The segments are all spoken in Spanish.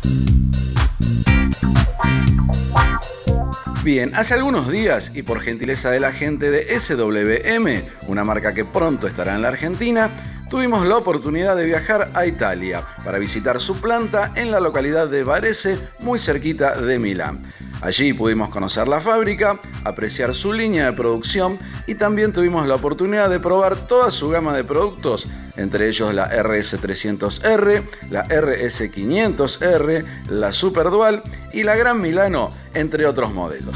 Bien, hace algunos días, y por gentileza de la gente de SWM, una marca que pronto estará en la Argentina, tuvimos la oportunidad de viajar a Italia para visitar su planta en la localidad de Varese, muy cerquita de Milán. Allí pudimos conocer la fábrica, apreciar su línea de producción y también tuvimos la oportunidad de probar toda su gama de productos, entre ellos la RS300R, la RS500R, la Super Dual y la Gran Milano, entre otros modelos.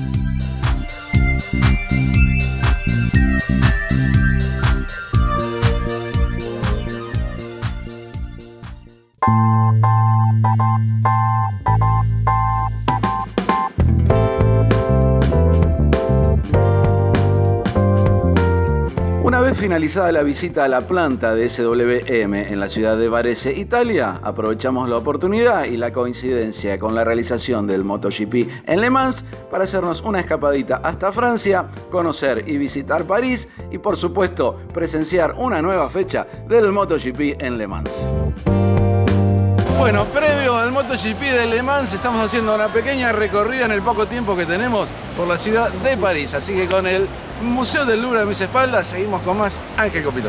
Una vez finalizada la visita a la planta de SWM en la ciudad de Varese, Italia, aprovechamos la oportunidad y la coincidencia con la realización del MotoGP en Le Mans para hacernos una escapadita hasta Francia, conocer y visitar París y, por supuesto, presenciar una nueva fecha del MotoGP en Le Mans. Bueno, previo al MotoGP de Le Mans estamos haciendo una pequeña recorrida en el poco tiempo que tenemos por la ciudad de París. Así que con el Museo del Louvre a mis espaldas seguimos con más Ángel Copiloto.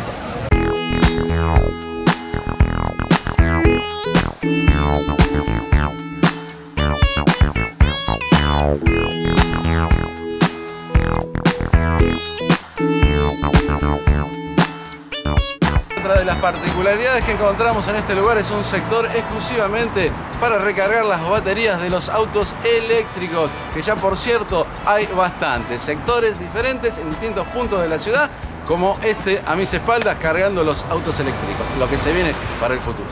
Otra de las particularidades que encontramos en este lugar es un sector exclusivamente para recargar las baterías de los autos eléctricos, que ya por cierto hay bastantes sectores diferentes en distintos puntos de la ciudad, como este a mis espaldas cargando los autos eléctricos, lo que se viene para el futuro.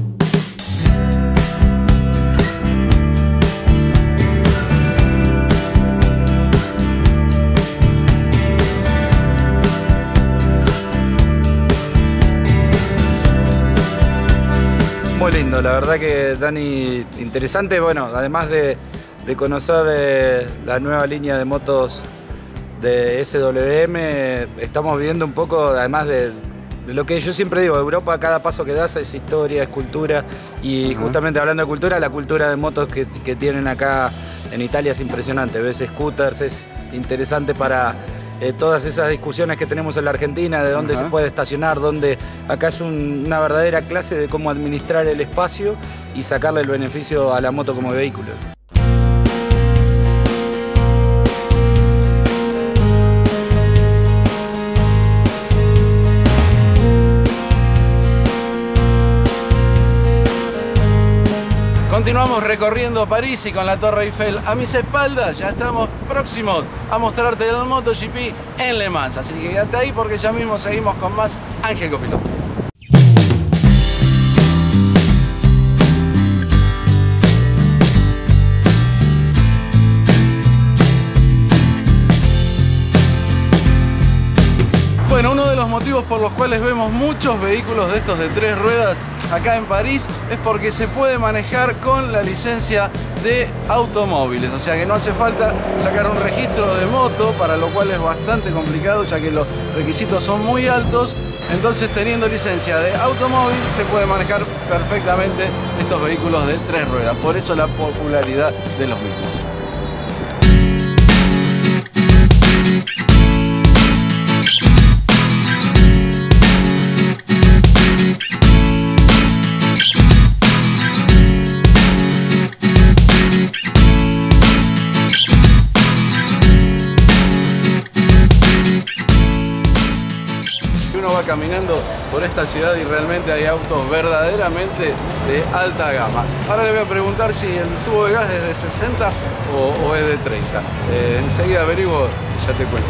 Muy lindo, la verdad que Dani, interesante, bueno, además de conocer la nueva línea de motos de SWM, estamos viendo un poco, además de lo que yo siempre digo, Europa, cada paso que das es historia, es cultura, y justamente hablando de cultura, la cultura de motos que tienen acá en Italia es impresionante. Ves scooters, es interesante para todas esas discusiones que tenemos en la Argentina, de dónde se puede estacionar, dónde acá es una verdadera clase de cómo administrar el espacio y sacarle el beneficio a la moto como vehículo. Continuamos recorriendo París y con la Torre Eiffel a mis espaldas ya estamos próximos a mostrarte el MotoGP en Le Mans. Así que quédate ahí porque ya mismo seguimos con más Ángel Copiloto. Bueno, uno de los motivos por los cuales vemos muchos vehículos de estos de 3 ruedas acá en París es porque se puede manejar con la licencia de automóviles, o sea que no hace falta sacar un registro de moto, para lo cual es bastante complicado ya que los requisitos son muy altos. Entonces, teniendo licencia de automóvil se puede manejar perfectamente estos vehículos de 3 ruedas, por eso la popularidad de los mismos. Caminando por esta ciudad y realmente hay autos verdaderamente de alta gama. Ahora le voy a preguntar si el tubo de gas es de 60 o es de 30. Enseguida averiguo y ya te cuento.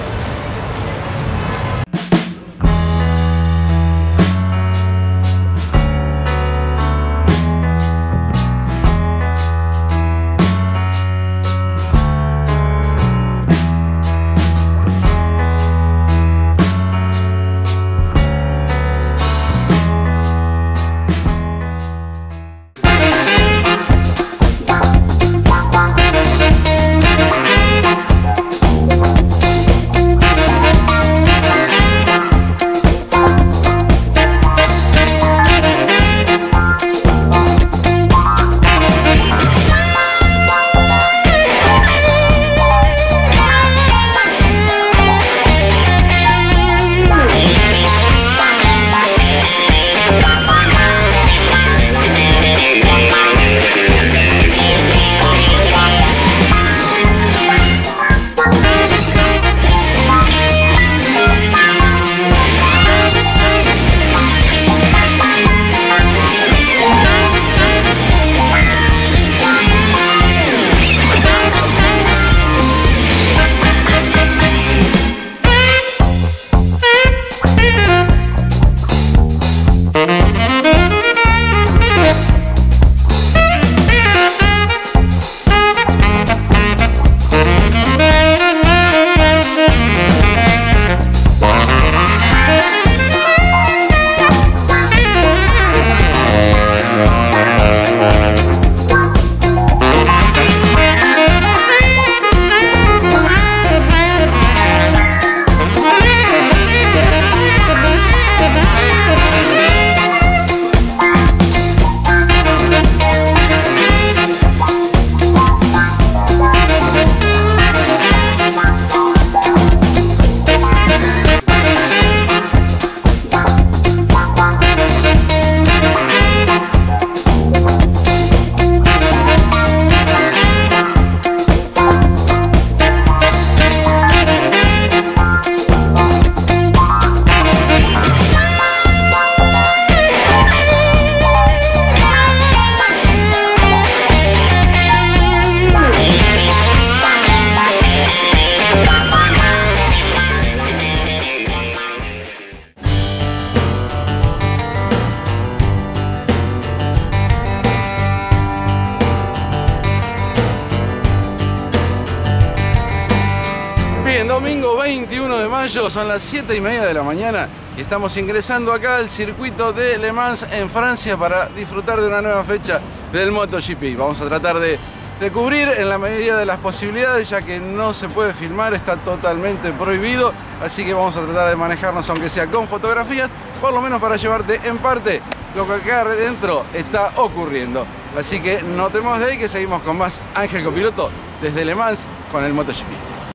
mayo, son las 7:30 de la mañana y estamos ingresando acá al circuito de Le Mans en Francia para disfrutar de una nueva fecha del MotoGP. Vamos a tratar de cubrir en la medida de las posibilidades, ya que no se puede filmar, está totalmente prohibido, así que vamos a tratar de manejarnos, aunque sea con fotografías, por lo menos para llevarte en parte lo que acá adentro está ocurriendo. Así que no te muevas de ahí, que seguimos con más Ángel Copiloto desde Le Mans con el MotoGP.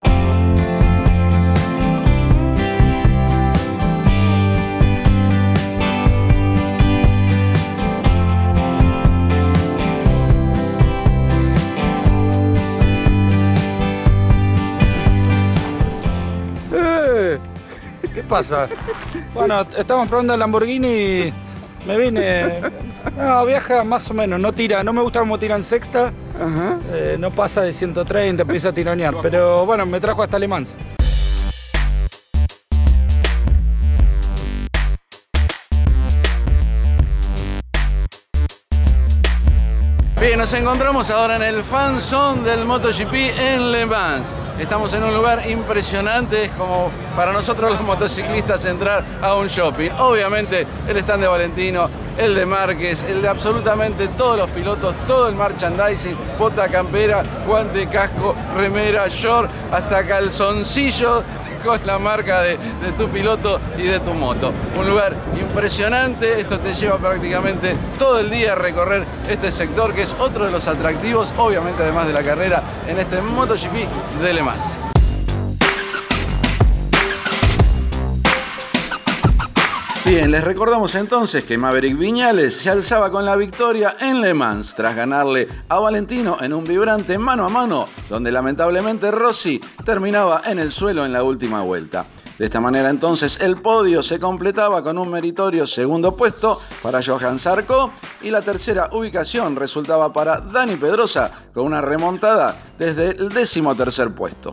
¿Qué pasa? Bueno, estamos probando el Lamborghini y me vine... No, viaja más o menos, no tira, no me gusta cómo tira en sexta. No pasa de 130, empieza a tironear, pero bueno, me trajo hasta Le Mans. Bien, nos encontramos ahora en el Fan Zone del MotoGP en Le Mans. Estamos en un lugar impresionante, es como para nosotros los motociclistas entrar a un shopping. Obviamente el stand de Valentino, el de Márquez, el de absolutamente todos los pilotos, todo el merchandising, bota campera, guante, casco, remera, short, hasta calzoncillos con la marca de tu piloto y de tu moto. Un lugar impresionante, esto te lleva prácticamente todo el día a recorrer este sector, que es otro de los atractivos, obviamente además de la carrera, en este MotoGP de Le Mans. Bien, les recordamos entonces que Maverick Viñales se alzaba con la victoria en Le Mans tras ganarle a Valentino en un vibrante mano a mano, donde lamentablemente Rossi terminaba en el suelo en la última vuelta. De esta manera entonces el podio se completaba con un meritorio segundo puesto para Johan Zarco y la tercera ubicación resultaba para Dani Pedrosa con una remontada desde el 13º puesto.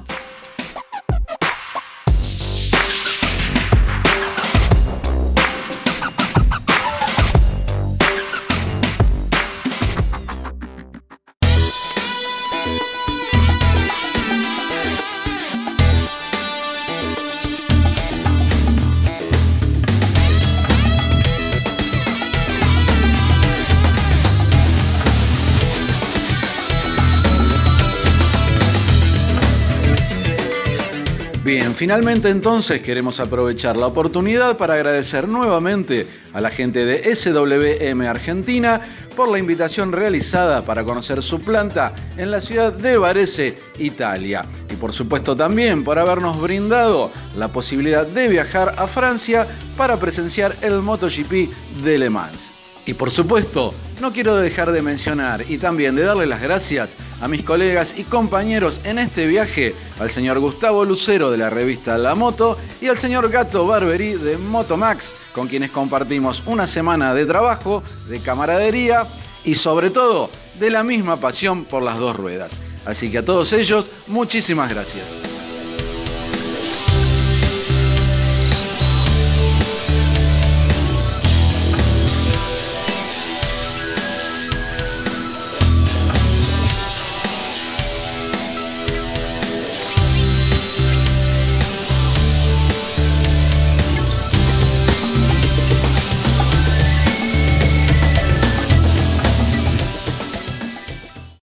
Bien, finalmente entonces queremos aprovechar la oportunidad para agradecer nuevamente a la gente de SWM Argentina por la invitación realizada para conocer su planta en la ciudad de Varese, Italia. Y por supuesto también por habernos brindado la posibilidad de viajar a Francia para presenciar el MotoGP de Le Mans. Y por supuesto, no quiero dejar de mencionar y también de darle las gracias a mis colegas y compañeros en este viaje, al señor Gustavo Lucero de la revista La Moto y al señor Gato Barberí de Motomax, con quienes compartimos una semana de trabajo, de camaradería y sobre todo de la misma pasión por las dos ruedas. Así que a todos ellos, muchísimas gracias.